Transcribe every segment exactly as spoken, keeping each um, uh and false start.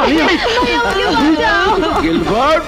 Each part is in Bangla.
গিলবার্ট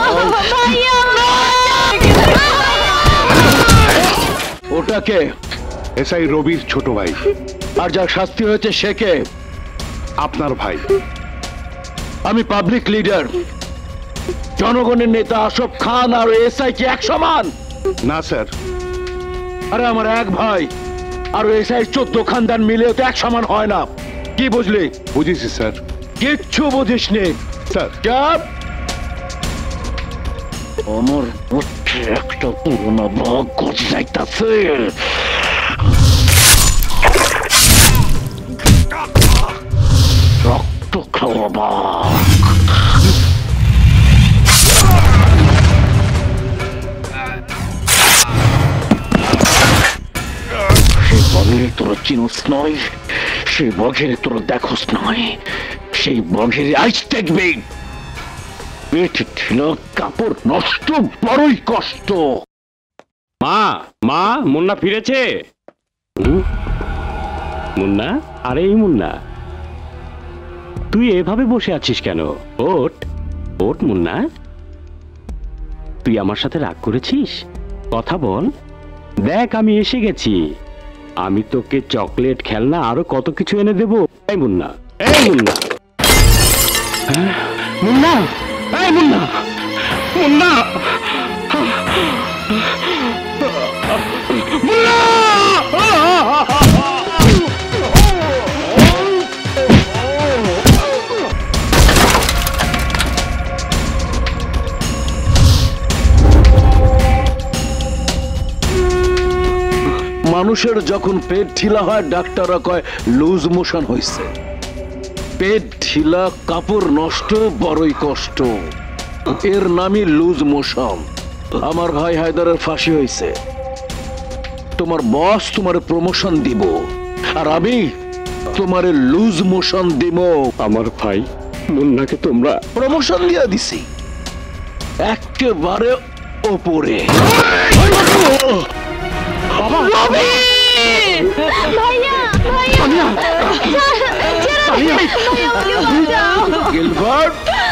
ওটাকে এসআই রবির ছোট ভাই। আর যার শাস্তি হয়েছে সে কে? আপনার ভাই। আমি পাবলিক লিডার, জনগণের নেতা আশফ খান আর এসআই কি এক সমান? না স্যার। আরে আমার এক ভাই আর এসআই চোদ্দ খানদান মিলেও তো এক সমান হয় না। কি বুঝলি? বুঝেছি স্যার। কিচ্ছু বুঝিসনি স্যার। চাপ। আমার মধ্যে একটা পুরোনো ভাগ গজে যাইতাছে। রক্ত খাওয়া বাঘ। সেই বাঘের তোর চিনোস নয়, সেই বাঘের তোর দেখোস নয়, সেই বাঘের আইস দেখবি। পেট ছিল কাপড় নষ্ট, বড়ই কষ্ট। মা মা মুন্না ফিরেছে? মুন্না, আরে এই মুন্না, তুই এভাবে বসে আছিস কেন? ওঠ ওঠ মুন্না, তুই আমার সাথে রাগ করেছিস? কথা বল। দেখ আমি এসে গেছি, আমি তোকে চকলেট, খেলনা আরো কত কিছু এনে দেবো। এই মুন্না, এই মুন্না, মুন্না, এই মুন্না, মুন্না, মুন্না! মানুষের যখন পেট ঢিলা হয় ডাক্তাররা কয় লুজ মোশন হয়েছে। পেট ঢিলা, কাপড় নষ্ট, বড়ই কষ্ট, এর নামই লুজ মোশন। আমার ভাই হায়দারের ফাঁসি হয়েছে। তোমার বস তোমারে প্রমোশন দিব আর আমি তোমারে লুজ মোশন দিব। আমার ভাই মুন্নাকে তোমরা প্রমোশন দিয়া দিছি একেবারে ওপরে। গিলবার্ট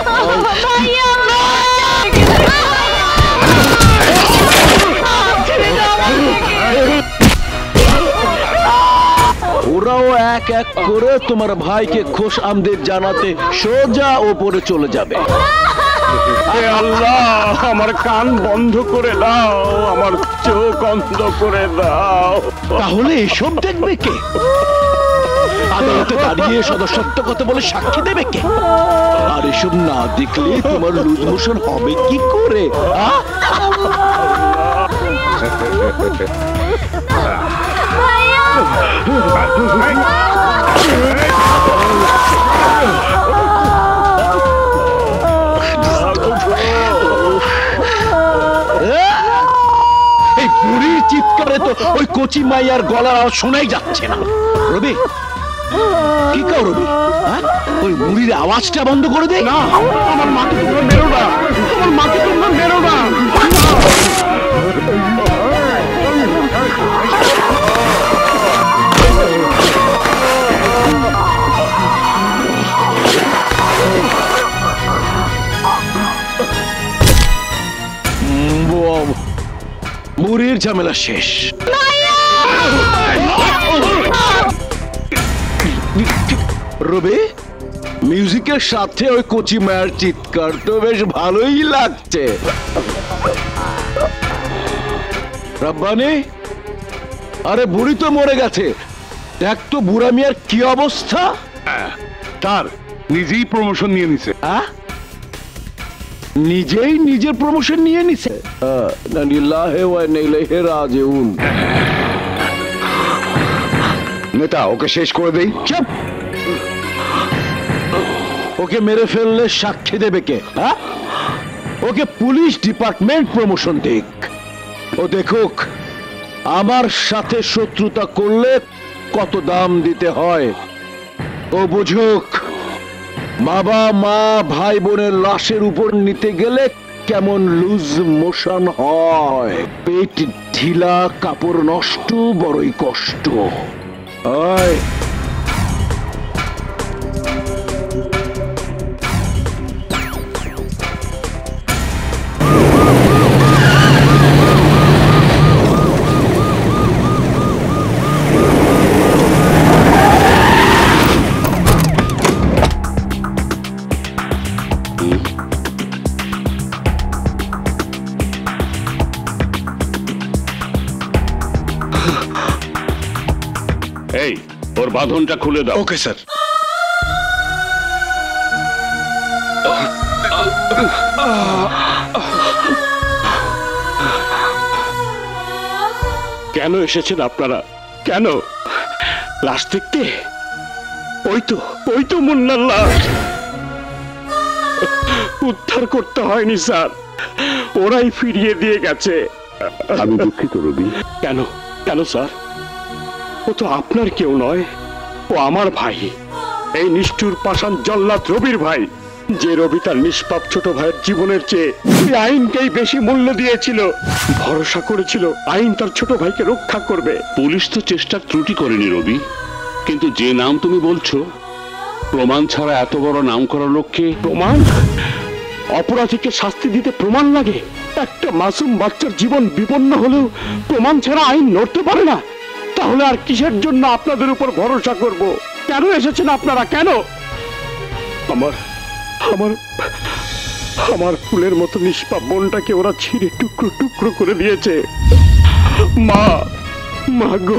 ওরাও এক এক করে তোমার ভাইকে খোশ আমদের জানাতে সোজা ওপরে চলে যাবে। আল্লাহ, আমার কান বন্ধ করে দাও, আমার চোখ অন্ধ করে দাও। তাহলে এসব দেখবে কে? আদালতে দাঁড়িয়ে সদস্যত্ব কথা বলে সাক্ষী দেবে কে? আর এসব না দেখলে তোমার লুজ মোশন হবে কি করে? এই বুড়ির চিৎকারে তো ওই কচি মাইয়ার গলার আওয়াজ শোনাই যাচ্ছে না। রবি, কি কাও রবি? ওই বুড়ির আওয়াজটা বন্ধ করে দে। না, আমার মাকে তোমরা মেরো না, আমার মাকে তোমরা মেরো না। বুড়ির ঝামেলা শেষ। রবি, মিউজিকের সাথে ওই কচি মায়ের চিৎকার তো বেশ ভালোই লাগছে। রাব্বানি, আরে বুড়ি তো মরে গেছে, দেখ তো বুড়া মিয়ার কি অবস্থা। তার নিজেই প্রমোশন নিয়ে নিছে। নিজেই নিজের প্রমোশন নিয়ে নিছে। নেতা, ওকে শেষ করে দেই। চুপ! ওকে মেরে ফেললে সাক্ষী দেবে কে? হ্যাঁ, ওকে পুলিশ ডিপার্টমেন্ট প্রমোশন দিক। ও দেখুক আমার সাথে শত্রুতা করলে কত দাম দিতে হয়। ও বুঝুক বাবা মা ভাই বোনের লাশের উপর নিতে গেলে কেমন লুজ মোশন হয়। পেট ঢিলা, কাপড় নষ্ট, বড়ই কষ্ট। ওই বাঁধনটা খুলে দাও। Okay sir. কেন এসেছেন আপনারা? কেন লাশ দেখতে? ওই তো ওই তো মুন্নার লাশ। উদ্ধার করতে হয়নি স্যার, ওরাই ফিরিয়ে দিয়ে গেছে। আমি দুঃখিত রবি। কেন কেন স্যার? ও তো আপনার কেউ নয়, ও আমার ভাই, এই নিষ্ঠুর পাষাণ জল্লাদ রবির ভাই, যে রবি তার নিষ্পাপ ছোট ভাইয়ের জীবনের চেয়ে এই আইনকেই বেশি মূল্য দিয়েছিল, ভরসা করেছিল আইন তার ছোট ভাইকে রক্ষা করবে। পুলিশ তো চেষ্টার ত্রুটি করেনি রবি, কিন্তু যে নাম তুমি বলছো, প্রমাণ ছাড়া এত বড় নাম করা লোককে। প্রমাণ? অপরাধীকে শাস্তি দিতে প্রমাণ লাগে? একটা মাসুম বাচ্চার জীবন বিপন্ন হলেও প্রমাণ ছাড়া আইন নড়তে পারে না? তাহলে আর কিসের জন্য আপনাদের উপর ভরসা করব? কেন এসেছেন আপনারা? কেন? আমার আমার আমার ফুলের মতো নিষ্পাপ বোনটাকে ওরা ছিঁড়ে টুকরো টুকরো করে দিয়েছে। মা, মা গো,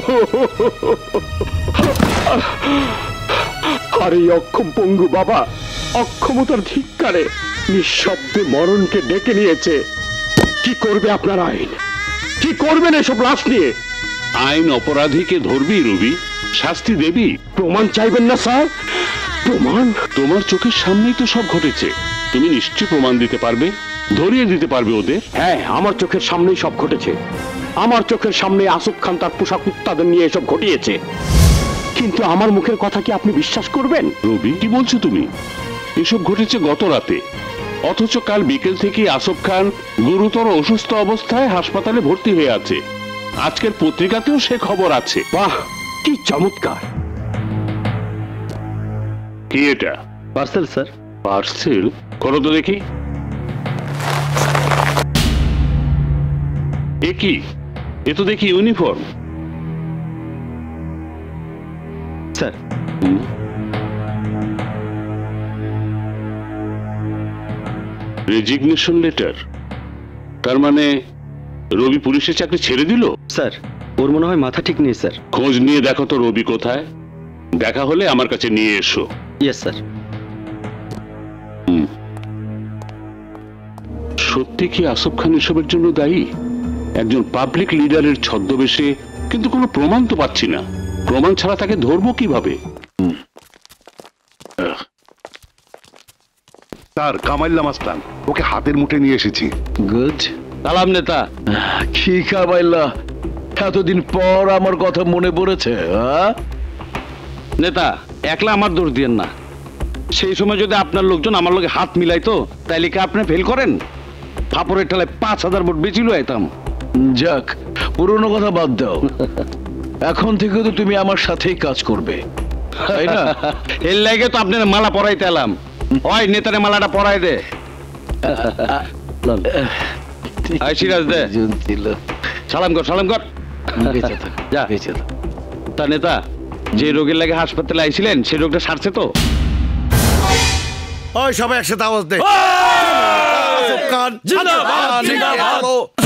আর এই অক্ষম পঙ্গু বাবা অক্ষমতার ধিক্কারে নিঃশব্দে মরণকে ডেকে নিয়েছে। কি করবে আপনার আইন? কি করবেন এসব লাশ নিয়ে? আইন অপরাধীকে ধরবি রবি, শাস্তি দেবি। প্রমাণ চাইবেন না স্যার? প্রমাণ? তোমার চোখের সামনেই তো সব ঘটেছে, তুমি নিশ্চয়ই প্রমাণ দিতে পারবে, ধরিয়ে দিতে পারবে ওদের। হ্যাঁ, আমার চোখের সামনেই সব ঘটেছে। আমার চোখের সামনে আসফ খান তার পোশাক উত্পাদন নিয়ে এসব ঘটিয়েছে। কিন্তু আমার মুখের কথা কি আপনি বিশ্বাস করবেন? রবি, কি বলছো তুমি? এসব ঘটেছে গত রাতে, অথচ কাল বিকেল থেকে আসফ খান গুরুতর অসুস্থ অবস্থায় হাসপাতালে ভর্তি হয়ে আছে। আজকের পত্রিকাতেও সে খবর আছে। বাহ, কি চমৎকার! কি এটা? Parcel sir. পার্সেল? করো তো দেখি। এ কি? এ তো দেখি ইউনিফর্ম। Sir, resignation letter. তার মানে রবি পুলিশের চাকরি ছেড়ে দিল? স্যার, ওর মনে হয় মাথা ঠিক নেই স্যার। খোঁজ নিয়ে দেখো তো রবি কোথায়। দেখা হলে আমার কাছে নিয়ে এসো। Yes sir. সত্যি কি আসফ খান এসবের জন্য দায়ী? একজন পাবলিক লিডারের ছদ্মবেশে, কিন্তু কোনো প্রমাণ তো পাচ্ছি না। প্রমাণ ছাড়া তাকে ধরবো কিভাবে? স্যার, কামাইল্লা মাস্তান, ওকে হাতের মুঠে নিয়ে এসেছি। গুড। সালাম নেতা। কি খাবাইল্লা, এতদিন পর আমার কথা মনে পড়েছে? হ্যাঁ নেতা, একলা আমার দোষ দিয়েন না। সেই সময় যদি আপনার লোকজন আমার লোকে হাত মিলাইতো, তাইলে কি আপনি ফেল করেন? ফাপড়ের ঠেলায় পাঁচ হাজার ভোট বেচিল আইতাম। যাক, পুরনো কথা বাদ দাও। এখন থেকে তো তুমি আমার সাথেই কাজ করবে, তাই না? এর লাগে তো আপনার মালা পরাইতে এলাম। ওই নেতারে মালাটা পরাই দে। আই সিরাজ দে। সালাম কর, সালাম কর। যা। তা নেতা, যে রোগের লাগে হাসপাতালে আইছিলেন, সেই রোগটা সারছে তো? ওই সবাই একসাথে আওয়াজ দে। আসফ খান জিন্দাবাদ, জিন্দাবাদ।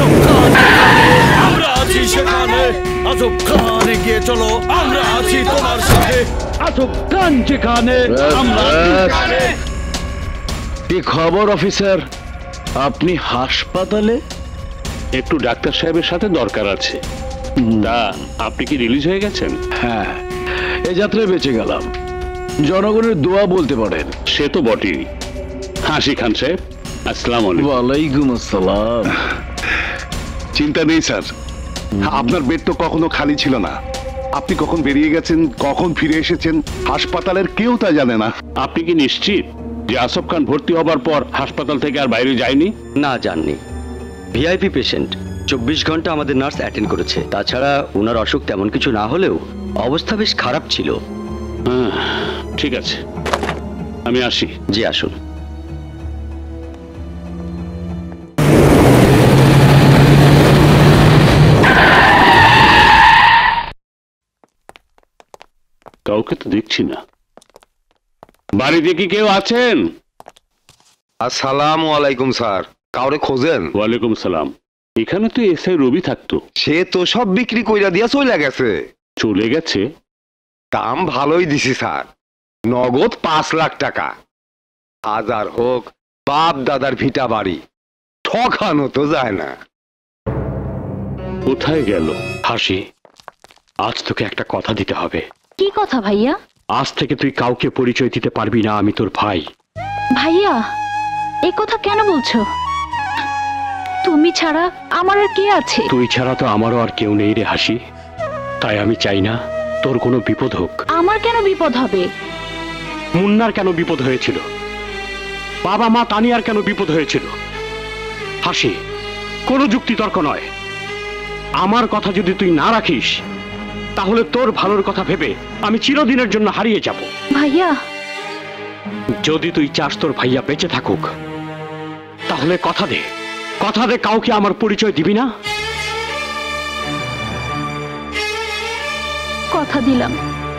আমরা আছি সেখানে, আসফ খান এগিয়ে চলো, আমরা আছি তোমার সাথে। আসফ খান যেখানে, আমরা সেখানে। কি খবর অফিসার? আপনি হাসপাতালে? একটু ডাক্তার সাহেবের সাথে দরকার আছে। তা আপনি কি রিলিজ হয়ে গেছেন? হ্যাঁ, এ যাত্রায় বেঁচে গেলাম। জনগণের দোয়া বলতে পারেন। সে তো বটেই। হাসি খান সাহেব, আসসালাম আলাইকুম। ওয়ালাইকুম আসসালাম। চিন্তা নেই স্যার, আপনার বেড তো কখনো খালি ছিল না। আপনি কখন বেরিয়ে গেছেন, কখন ফিরে এসেছেন, হাসপাতালের কেউ তা জানে না। আপনি কি নিশ্চিত যে আসফ খান ভর্তি হবার পর হাসপাতাল থেকে আর বাইরে যায়নি? না, জাননি। ভিআইপি পেশেন্ট, চব্বিশ ঘন্টা আমাদের নার্স অ্যাটেন্ড করেছে। তাছাড়া ওনার অসুখ তেমন কিছু না হলেও অবস্থা বেশ খারাপ ছিল। হ্যাঁ, ঠিক আছে, আমি আসি। জি, আসুন। কাউকে তো দেখছি না। বাড়িতে কি কেউ আছেন? আসসালামু আলাইকুম স্যার, কাউরে খোঁজেন? ওয়ালাইকুম সালাম। এখানে তো এসআই রবি থাকতো। সে তো সব বিক্রি কইরা দিয়া চলে গেছে। চলে গেছে? দাম ভালোই দিছি স্যার, নগদ পাঁচ লাখ টাকা। হাজার হোক বাপ দাদার ভিটা বাড়ি, ঠকানো তো যায় না। কোথায় গেল হাসি? আজ তোকে একটা কথা দিতে হবে। কি কথা ভাইয়া? আজ থেকে তুই কাউকে পরিচয় দিতে পারবি না আমি তোর ভাই। ভাইয়া এই কথা কেন বলছো? তুমি ছাড়া আমার আর কে আছে? তুই ছাড়া তো আমারও আর কেউ নেই রে হাসি। তাই আমি চাই না তোর কোনো বিপদ হোক। আমার কেন বিপদ হবে? মুন্নার কেন বিপদ হয়েছিল? বাবা মা তানিয়ার কেন বিপদ হয়েছিল? হাসি, কোনো যুক্তি তর্ক নয়। আমার কথা যদি তুই না রাখিস তাহলে তোর ভালোর কথা ভেবে আমি চিরদিনের জন্য হারিয়ে যাব। ভাইয়া যদি তুই চাস তোর ভাইয়া বেঁচে থাকুক তাহলে কথা দে, কথা দে কাউকে আমার পরিচয় দিবি না। কথা দিলাম।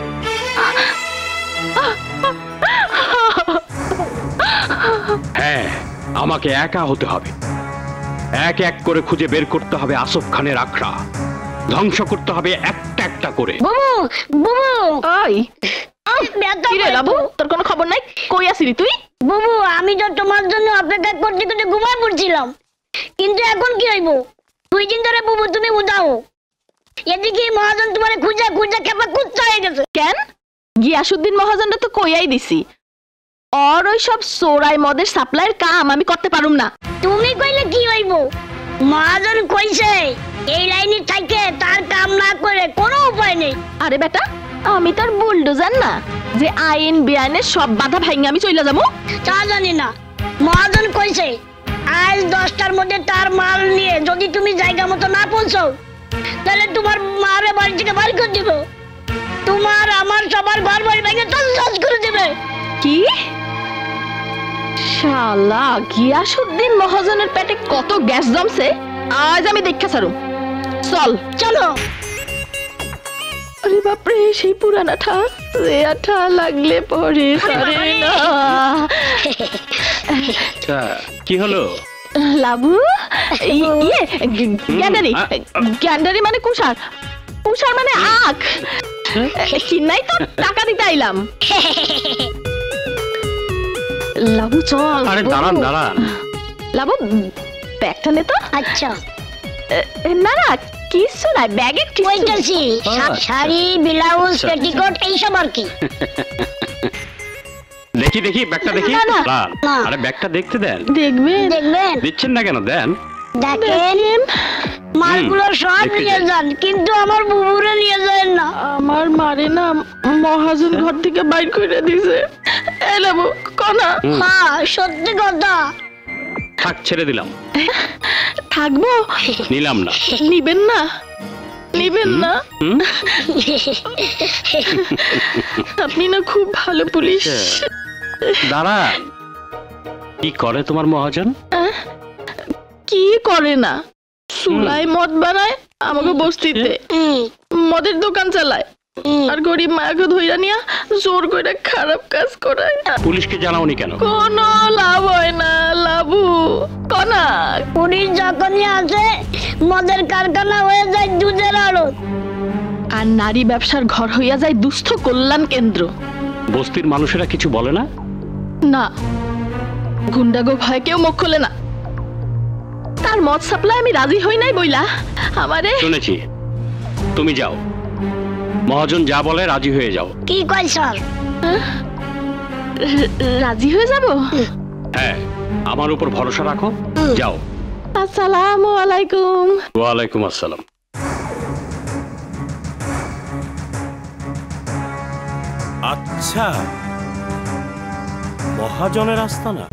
হ্যাঁ, আমাকে একা হতে হবে। এক এক করে খুঁজে বের করতে হবে আসফ খানের আখড়া, ধ্বংস করতে হবে একটা একটা করে। বুবু বুবু ওই কি রে লাবু, তোর কোনো খবর নাই? কই আসিলি তুই? বুবু আমি তো তোমার জন্য অপেক্ষা করতে করতে ঘুমায় পড়ছিলাম, কিন্তু এখন কি হইব? দুই দিন ধরে বুবু তুমি উদাও, এদিকে মহাজন তোমার খুঁজা খুঁজা খেপা কুচ্চা হয়ে গেছে। কেন? গিয়াসুদ্দিন মহাজনটা তো কইয়াই দিছি, আর ওই সব সোরাই মদের সাপ্লাইয়ের কাম আমি করতে পারুম না। তুমি কইলে কি হইব? মহাজন কইছে এই লাইনে থাইকে তার কাম না করে কোনো উপায় নেই। আরে বেটা, আমি তার বুলডোজার না যে আইন বেআইনের সব বাধা ভাঙে আমি চলে যাবো। তা জানি না, মহাজন কইছে আজ দশটার মধ্যে তার মাল নিয়ে যদি তুমি জায়গা মতো না পৌঁছাও তাহলে তোমার মারে বাড়ি থেকে বাড়ি করে দিব, তোমার আমার সবার ঘর বাড়ি ভেঙে তছনছ করে দেবে। কি শালা, গিয়াসুদ্দিন মহাজনের পেটে কত গ্যাস জমছে আজ আমি দেখা ছাড়ু। চল চলো। আরে বাপরে, সেই পুরানাটা রে আঠা লাগলে পরে সারে না। কি হলো লাবু? ইয়ে গ্যান্ডারি, গ্যান্ডারি মানে কুষার, কুষার মানে আখ। চিন্নাই তো টাকা দিতে আইলাম। লাবু চল। আরে দাঁড়ান দাঁড়ান। লাবু ব্যাগটা নে তো। আচ্ছা। না না কিছু নাই, ব্যাগে কইতাছি শাড়ি ব্লাউজ পেটিকোট এইসব আর কি। দেখি দেখি ব্যাগটা দেখি। না, না। না। আরে ব্যাগটা দেখতে দেন। দেখবেন দেখবেন? দিচ্ছেন না কেন? দেন। দেখেন মালগুলো সব নিয়ে যান, কিন্তু আমার বুবুরে নিয়ে যান না। আমার মারে না মহাজন ঘর থেকে বাইর করে দিছে। এ লাবু কোনা? হ্যাঁ সত্যি কথা। থাক, ছেড়ে দিলাম। থাকবো? নিলাম না। নিবেন না? নিবেন না? আপনি না খুব ভালো পুলিশ। দাঁড়া, কি করে তোমার মহাজন? কি করে না, চুলায় মদ বানায় আমাকে বস্তিতে, মদের দোকান চালায়, আর গরিব মায়াকে ধইরা নিয়া জোর করে খারাপ কাজ করায়। পুলিশকে জানাওনি কেন? কোনো লাভ হয় না লাবু। কনা পুলিশ যখনই আসে মদের কারখানা হয়ে যায় দুধের আড়ত, আর নারী ব্যবসার ঘর হইয়া যায় দুস্থ কল্যাণ কেন্দ্র। বস্তির মানুষেরা কিছু বলে না? না, গুন্ডাগো ভয় কেউ মুখ খোলে না। তার মদ সাপ্লাই আমি রাজি হই নাই বইলা আমারে। শুনেছি, তুমি যাও, মহাজন যা বলে রাজি হয়ে যাও। কি কয় স্যার? রাজি হয়ে যাব? হ্যাঁ, আমার উপর ভরসা রাখো, যাও। আসসালামু আলাইকুম। ওয়ালাইকুম আসসালাম। আচ্ছা, মহাজনের আস্তানা।